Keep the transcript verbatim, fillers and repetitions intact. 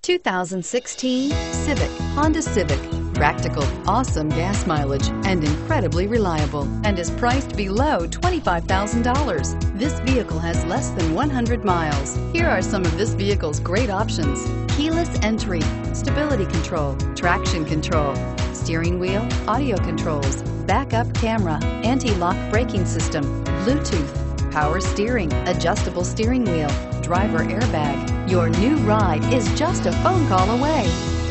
two thousand sixteen Civic, Honda Civic. Practical, awesome gas mileage, and incredibly reliable, and is priced below twenty-five thousand dollars. This vehicle has less than one hundred miles. Here are some of this vehicle's great options: keyless entry, stability control, traction control, steering wheel audio controls, backup camera, anti-lock braking system, Bluetooth, power steering, adjustable steering wheel, driver airbag. Your new ride is just a phone call away.